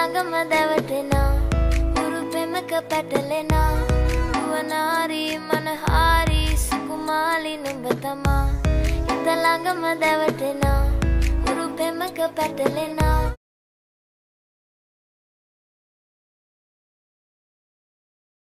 ළඟම දැවටෙනා උරු පෙමක පැටලෙනා වනාරි මනහාරි සුකුමාලි නුඹ තමා හිත ළඟම දැවටෙනා උරු පෙමක පැටලෙනා